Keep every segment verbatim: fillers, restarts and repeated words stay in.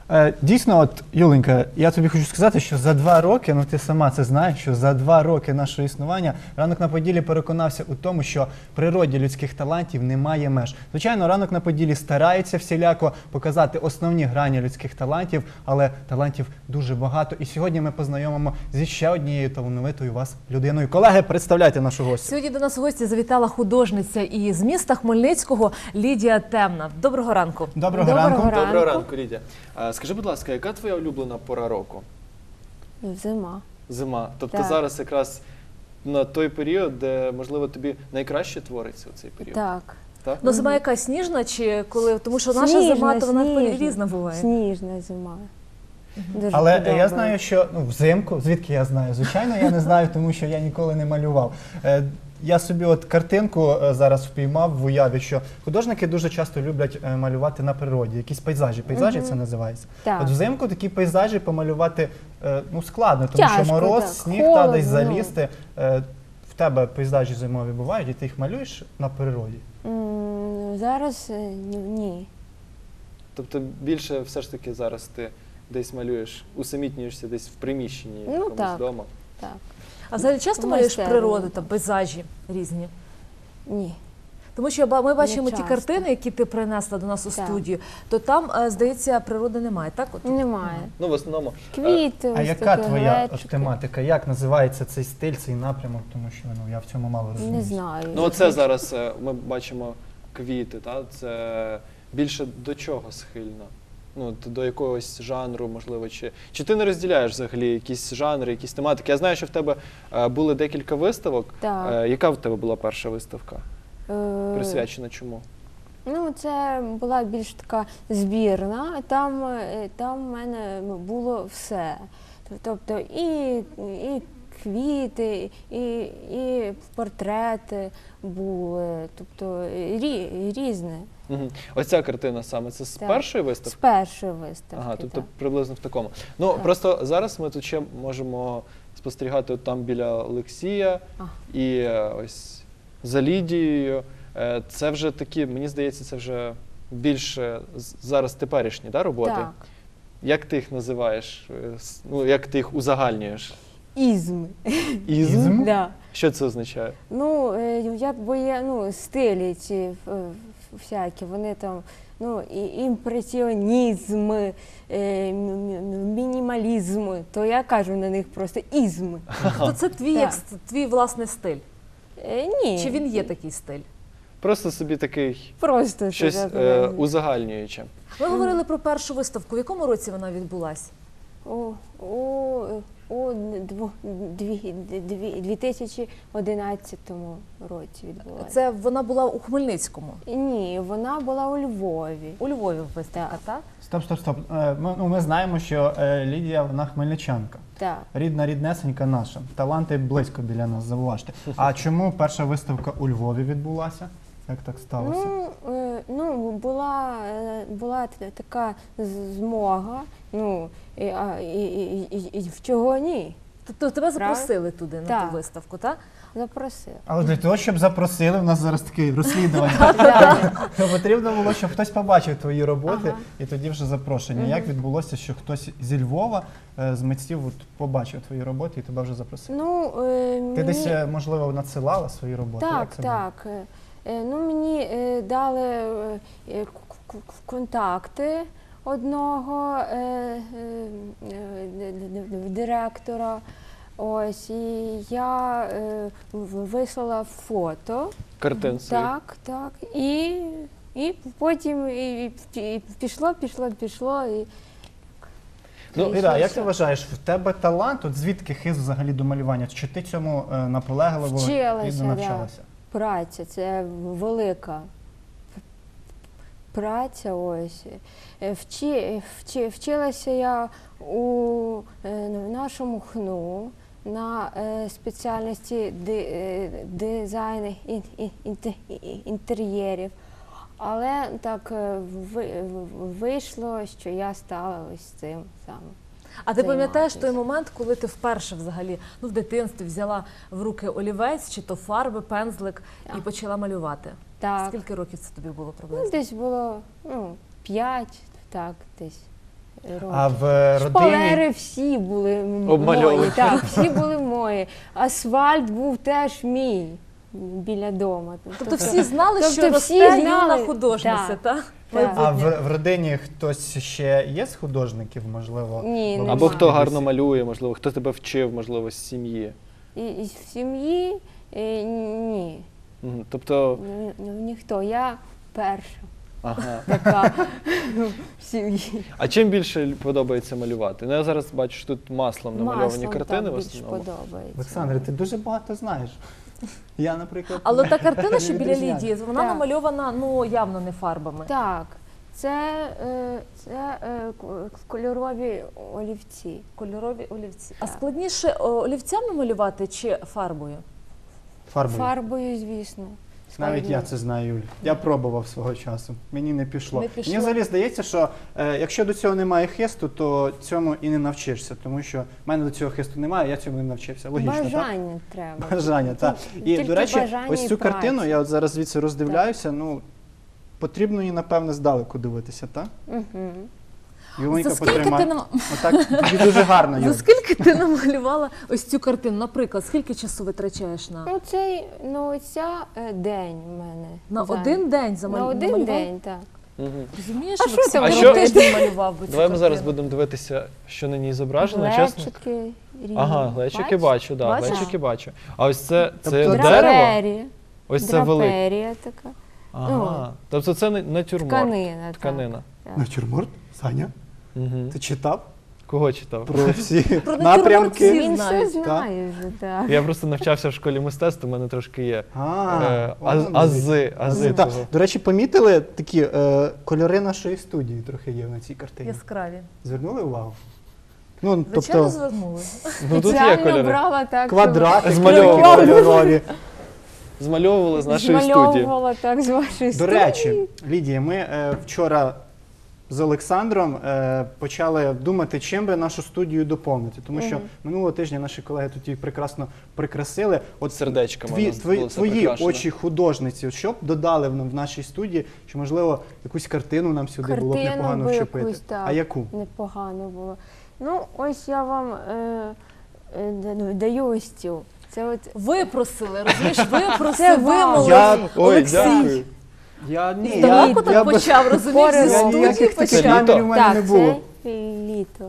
Е, Дійсно, от, Юленька, я тобі хочу сказати, що за два роки, ну ти сама це знаєш, що за два роки нашого існування «Ранок на Поділлі» переконався у тому, що в природі людських талантів немає меж. Звичайно, «Ранок на Поділлі» старається всіляко показати основні грані людських талантів, але талантів дуже багато. І сьогодні ми познайомимо зі ще однією талановитою вас людиною. Колеги, представляйте нашу гостю. Сьогодні до нас у гості завітала художниця із міста Хмельницького Лідія Темна. Доброго ранку. Доброго, Доброго ранку. ранку. Доброго ранку, Лідія. А, Скажи, будь ласка, яка твоя улюблена пора року? Зима. Зима. Тобто Так. зараз якраз на той період, де, можливо, тобі найкраще твориться у цей період? Так. Так? Ну, зима яка сніжна чи коли? Тому що наша Сніжна, зима, то вона сніжна. різна буває. Сніжна зима. Дуже Але я подобається. знаю, що ну, взимку, звідки я знаю? Звичайно, я не знаю, тому що я ніколи не малював. Е, Я собі от картинку е, зараз впіймав в уяві, що художники дуже часто люблять е, малювати на природі, якісь пейзажі. Пейзажі Мгм. це називається. Так. От взимку такі пейзажі помалювати е, ну, складно, тому Тяжко, що мороз, так, сніг, холодно, та десь ну. залізти. Е, В тебе пейзажі зимові бувають, і ти їх малюєш на природі. М, Зараз е, ні- ні. Тобто більше все ж таки зараз ти десь малюєш, усамітнюєшся десь в приміщенні Ну, якомусь так. вдома? Так. А взагалі часто В малюєш майстерні. природу, там, пейзажі різні? Ні. Тому що ба- ми бачимо ті часто. картини, які ти принесла до нас у Так. студію, то там, е, здається, природи немає, так? От? Немає. Ну, в основному. е, Квіти, А ось яка такі твоя глечики. от тематика? Як називається цей стиль, цей напрямок? Тому що ну, я в цьому мало розумію. Не знаю. Ну, оце зараз е, ми бачимо квіти, та? Це більше до чого схильно? Ну, от до якогось жанру, можливо, чи, чи ти не розділяєш взагалі якісь жанри, якісь тематики? Я знаю, що в тебе е, були декілька виставок. Так. Е, яка в тебе була перша виставка? Е, Присвячена чому? Ну, це була більш така збірна. Там, е, там в мене було все. Тобто і, і квіти, і, і портрети були, тобто рі, різне. Угу. Оця картина саме, це з Так. першої З виставки? першої виставки. Ага, тобто так. приблизно в такому. Ну, Так. просто зараз ми тут ще можемо спостерігати от там біля Олексія А. і е, ось за Лідією. Е, Це вже такі, мені здається, це вже більше з- зараз теперішні, да, роботи? Так. Як ти їх називаєш? Е, с- Ну, як ти їх узагальнюєш? Ізми. Ізм? Ізм? Да. Що це означає? Ну, е, як бо є ну, стилі ці е, всякі, вони там, ну, і імпресіонізм, е, м- м- мінімалізм, то я кажу на них просто ізм. То це твій, Так. як, с- твій власний стиль? Е, ні. Чи він є такий стиль? Просто собі такий Просто щось так, е, е, узагальнююче. Ми говорили про першу виставку. В якому році вона відбулась? у, у, у дво- дві- дві- дві тисячі одинадцятому році відбулася. Це вона була у Хмельницькому. Ні, вона була у Львові. У Львові виставка, так? Стоп, стоп, стоп. Е, Ми, ну, ми знаємо, що е, Лідія, вона хмельничанка. Так. Рідна, ріднесенька наша. Таланти близько біля нас, зауважте. А чому перша виставка у Львові відбулася? Як так сталося? Ну, е, ну була, е, була т- така з- змога, ну, і, а, і, і, і, і в чого ні, Тобто тебе Правда? запросили туди на Так. ту виставку, так? запросив. Але для того, щоб запросили, в нас зараз таке розслідування. То потрібно було, щоб хтось побачив твої роботи, Ага. і тоді вже запрошення. Як відбулося, що хтось зі Львова, е, з митців, от, побачив твої роботи і тебе вже запросив? Ну, е, Ти мені... десь, е, можливо, надсилала свої роботи? Так, Як це було? так. Е, е, ну, мені е, дали е, е, к- к- к- контакти одного е, е, е, д- д- д- директора. Ось, і я е, в- вислала фото. Картин своїх. Так, так. І, і потім і, і, і пішло, пішло, пішло. І... Ну, і Іра, що- як що? ти вважаєш, в тебе талант, от звідки хист взагалі до малювання? Чи ти цьому е, наполегливо Вчилася, плідно да. навчалася? Праця, це велика праця. Ось. Е, Вчи, вчи, вчилася я у е, нашому ХНУ на е, спеціальності ди, е, дизайн ін- ін- інте- інтер'єрів. Але так е, ви- вийшло, що я стала ось цим самим. А ти пам'ятаєш займатися. той момент, коли ти вперше взагалі ну, в дитинстві взяла в руки олівець, чи то фарби, пензлик і Так. почала малювати? Так. Скільки років це тобі було Ну, приблизно? десь було ну, п'ять, так, десь. років. А в Шпалери родині всі були м- Обмальовані. мої, так, всі були мої. Асфальт був теж мій біля дому. Тобто всі знали, тобто що всі росте знали, юна художниця, так. так? Так. а в, в родині хтось ще є з художників, можливо? Ні, Бабуся, Або хто дідусь? гарно малює, можливо, хто тебе вчив, можливо, з сім'ї. І, і в сім'ї е, ні, Мгм. Тобто, ні, ні, ніхто. Я перша ага. така в сім'ї. А чим більше подобається малювати? Ну, я зараз бачу, що тут маслом намальовані Маслом картини так в більш основному. подобається. Олександре, ти дуже багато знаєш. Я, наприклад, Але та картина, що не біля відрізняю. Лідії, вона Так. намальована ну явно не фарбами. Так, це, е, це е, к- кольорові олівці. Кольорові олівці. А Так. складніше о, олівцями малювати чи фарбою? Фарбою. Фарбою, звісно. Навіть складно. я це знаю, Юль. Я пробував свого часу. Мені не пішло. Не пішло. Мені взагалі здається, що е, якщо до цього немає хисту, то цьому і не навчишся. Тому що в мене до цього хисту немає, я цьому не навчився. Логічно, так? Бажання треба. Бажання, так. І, Тільки до речі, бажання ось і цю праця. картину, я от зараз звідси роздивляюся, ну, потрібно її, напевне, здалеку дивитися, так? Угу. Юленька, За скільки потримай. ти нам Отак, тобі дуже гарно, за Юль. скільки ти намалювала ось цю картину? Наприклад, скільки часу витрачаєш на, Ну, цей, ну, ця е, день в мене. на зайнятий. один день На замалював? один день, так. Мгм. Розумієш, А що Максим, там а робити? тиждень малював би цю Давай ми зараз картину. будемо дивитися, що на ній зображено. Чесно. Глечики різні. Ага, глечики Бачиш? бачу, да, Бачиш? глечики бачу. А ось це, це Тобто дерево? Драперія. Ось це велике. Драперія така. Ага. Тобто це не натюрморт. Тканина. так. Тканина. Так. Натюрморт? Саня, Угу. ти читав Кого читав? про всі Про натюрморт напрямки? всі Він знають, все знає вже, так. Я просто навчався в школі мистецтва, у мене трошки є. А, Е, воно аз- Ази, ази Ну, так. того. До речі, помітили такі е, кольори нашої студії трохи є на цій картині. Яскраві. Звернули увагу? Ну, Звичайно, тобто звернули. Ну тут є Спеціально кольори. брала так, квадрати Змальовували. кольорові. Змальовували з щоб нашої студії. змальовувала так з вашої До студії. речі, Лідія, ми е, вчора з Олександром е, почали думати, чим би нашу студію доповнити. Тому що Мгм. минулого тижня наші колеги тут її прекрасно прикрасили. От Сердечками у тві, нас твої, було все твої прикрашено. очі художниці, от що б додали в, нам в нашій студії, чи, можливо, якусь картину нам сюди було б Картину непогано би вчепити. якусь, так. А яку? Непогано було. Ну, ось я вам е, е, да- даю ось цю. Це от Випросили, розумієш, випросив, Це вам. вимолив. Я- Ой, Олексій. дякую. Я ні, Здалеку я, так я, би- почав, розумієш, Пори зі року. я студії ніяких таких почав. літо? намірів у мене так, не було. це літо.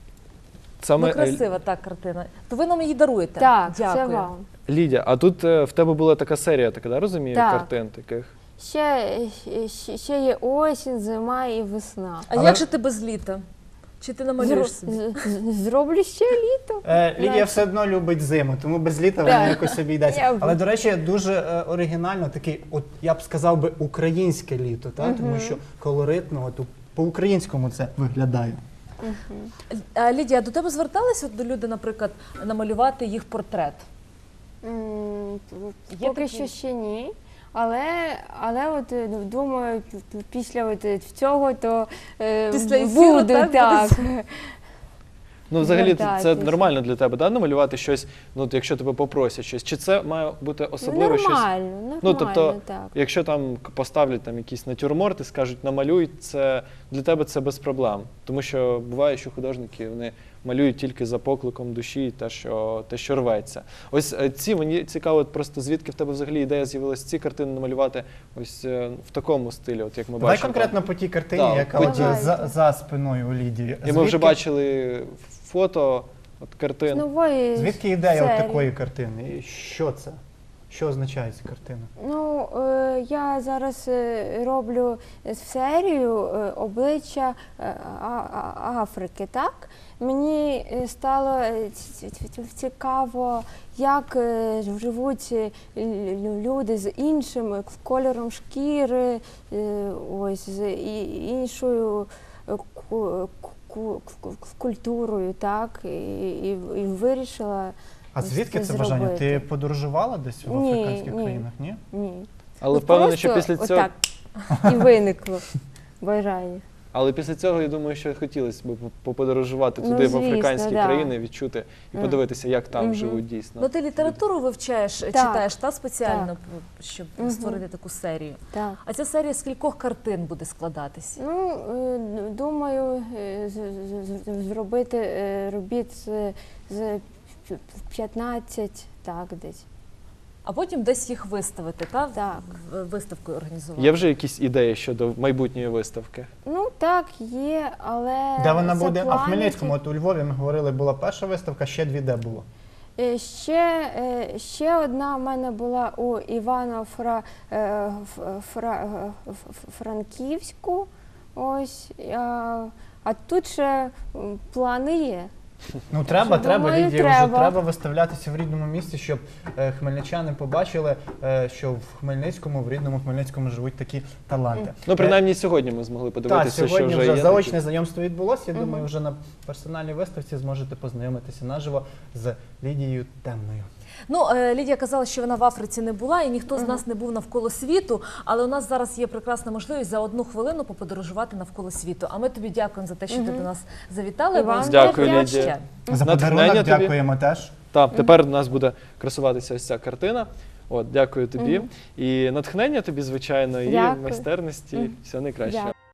Саме Ну, красива та картина. То ви нам її даруєте. Так, Дякую. це вам. Лідія, а тут е, в тебе була така серія, така, да, розумію, Так. картин таких. Ще, ще, ще є осінь, зима і весна. А Але- як же ти без літа? Чи ти намалюєш Зро- собі? з- з- Зроблю ще літо. Е, Лідія Наче. все одно любить зиму, тому без літа вона Так. якось собі йдеться. Я- Але, до речі, дуже е, оригінально, такий, от я б сказав би, українське літо, та? тому що колоритно, от, у- по-українському це виглядає. А, Лідія, до тебе зверталися до люди, наприклад, намалювати їх портрет? М, Є Поки такі? що ще ні. Але, але от е, ну, думаю, п- п- після от е, цього то е, Після ефіру, буду, так, так. Ну, взагалі, це- це Звертайтесь. нормально для тебе, да, намалювати щось, ну, от якщо тебе попросять щось. Чи це має бути особливо щось? Нормально, нормально, Ну, тобто, так. якщо там к- поставлять там якісь натюрморти, скажуть намалюй, це для тебе це без проблем. Тому що буває, що художники вони малюють тільки за покликом душі, те, що те, що рветься. Ось е, ці мені цікаво, от просто звідки в тебе взагалі ідея з'явилася ці картини намалювати ось е, в такому стилі, от як ми Давай бачимо. конкретно по тій картині, Так, яка по от тій. за, за спиною у Лідії. І ми вже Звідки- бачили фото от картин. З нової Звідки ідея от серії. такої картини? І що це? Що означає ця картина? Ну, е, я зараз е, роблю серію е, обличчя е, А- А- Африки, так? Мені е, стало е, ці- ці- ці- цікаво, як е, живуть е, лю- люди з іншим кольором шкіри, е, ось, з і- іншою е, ку- ку- ку- культурою, так? І, і, і вирішила. А Ось звідки це це бажання? Ти зробити. подорожувала десь в Ні, африканських ні. країнах? Ні? Ні. Але От впевнений, що просто після цього. отак і виникло бажання. Але після цього, я думаю, що хотілося б поподорожувати Ну, туди, в звісно, африканські да. країни, відчути і Мгм. подивитися, як там Мгм. живуть дійсно. Ну, ти літературу вивчаєш, Так. читаєш та спеціально, Так. п- щоб Мгм. створити таку серію. Так. А ця серія з кількох картин буде складатись? Ну, е, думаю, е, з- з- з- зробити е, робіт з, з п'ятнадцять, так, десь. А потім десь їх виставити, та? Так. В- Виставкою організувати. Є вже якісь ідеї щодо майбутньої виставки? Ну, так, є, але Де вона це буде? А в плани Хмельницькому, ті- от у Львові ми говорили, була перша виставка, ще дві де було. Е, Ще, е, ще одна в мене була у Івано-Фра, е, Ф- Фра, е, Ф- Ф- Франківську. Ось, а, а тут ще м, плани є. Ну треба, Що, треба, думаю, Лідія, вже треба. треба виставлятися в рідному місті, щоб е, хмельничани побачили, е, що в Хмельницькому, в рідному Хмельницькому живуть такі таланти. Ну, принаймні сьогодні ми змогли Так, подивитися, що сьогодні вже вже є. заочне такі. знайомство відбулося. Я Мгм. думаю, вже на персональній виставці зможете познайомитися наживо з Лідією Темною. Ну, е, Лідія казала, що вона в Африці не була, і ніхто з Мгм. нас не був навколо світу, але у нас зараз є прекрасна можливість за одну хвилину поподорожувати навколо світу. А ми тобі дякуємо за те, що ти Мгм. до нас завітала. І вам Обов'язково Дякую, приїдь Лідія. ще. За Натхнення подарунок тобі. дякуємо теж. Так, тепер у нас буде красуватися ось ця картина. От, дякую тобі. Мгм. І натхнення тобі, звичайно, і Дякую. майстерності. Мгм. Все найкраще. Дякую.